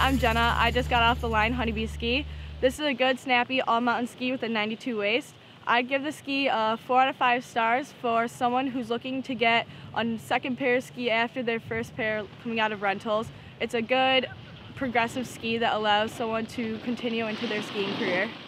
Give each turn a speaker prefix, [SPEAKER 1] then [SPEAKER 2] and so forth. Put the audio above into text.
[SPEAKER 1] I'm Jenna. I just got off the line Honeybee ski. This is a good, snappy, all-mountain ski with a 92 waist. I'd give the ski 4 out of 5 stars for someone who's looking to get a second pair of ski after their first pair coming out of rentals. It's a good, progressive ski that allows someone to continue into their skiing career.